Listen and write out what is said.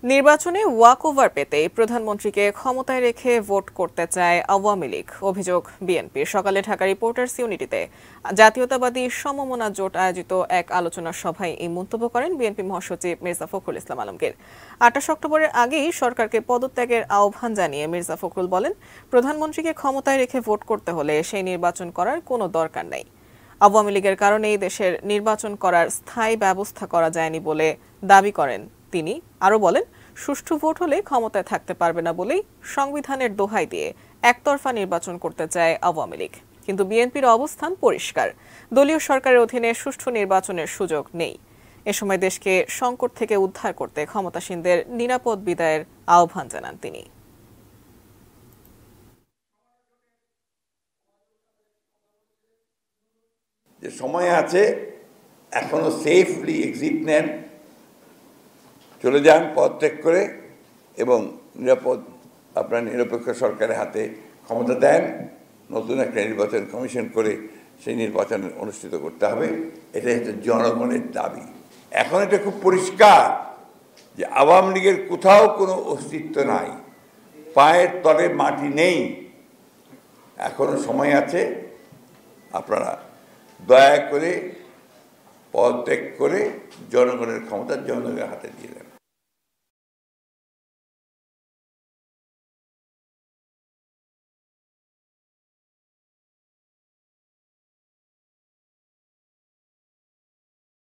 নির্বাচনে ওয়াকওভার পেতে প্রধানমন্ত্রীকে ক্ষমতায় রেখে ভোট করতে চায় আওয়ামী লীগ, অভিযোগ বিএনপির। সকালে ঢাকা রিপোর্টার্স ইউনিটিতে জাতীয়তাবাদী সমমনা জোট আয়োজিত এক আলোচনা সভায় এই মন্তব্য করেন বিএনপি মহাসচিব মির্জা ফখরুল ইসলাম আলমগীর। ২৮ অক্টোবরের আগেই সরকারকে পদত্যাগের আহ্বান জানিয়ে মির্জা ফখরুল বলেন, প্রধানমন্ত্রীকে ক্ষমতায় রেখে ভোট করতে হলে সেই নির্বাচন করার কোনো দরকার নেই। আওয়ামী লীগের কারণেই দেশের নির্বাচন করার স্থায়ী ব্যবস্থা করা যায়নি বলে দাবি করেন তিনি। আরও বলেন, সুষ্ঠু ভোট হলে ক্ষমতায় থাকতে পারবে না বলেই সংবিধানের দোহাই দিয়ে একতরফা নির্বাচন করতে চায় আওয়ামী লীগ। কিন্তু বিএনপির অবস্থান পরিষ্কার, দলীয় সরকারের অধীনে সুষ্ঠু নির্বাচনের সুযোগ নেই। এ সময় দেশকে সংকট থেকে উদ্ধার করতে ক্ষমতাসীনদের নিরাপদ বিদায়ের আহ্বান জানান তিনি। যে সময় আছে, এখনো সেফলি এক্সিট নেন, চলে যান পদত্যাগ করে, এবং আপনার নিরপেক্ষ সরকারের হাতে ক্ষমতা দেন, নতুন একটা নির্বাচন কমিশন করে সেই নির্বাচন অনুষ্ঠিত করতে হবে। এটা হচ্ছে জনগণের দাবি। এখন এটা খুব পরিষ্কার যে আওয়ামী লীগের কোথাও কোনো অস্তিত্ব নাই, পায়ের তলে মাটি নেই। এখনো সময় আছে, আপনারা দয়া করে পদত্যাগ করে জনগণের ক্ষমতা জনগণের হাতে দিয়ে দেন।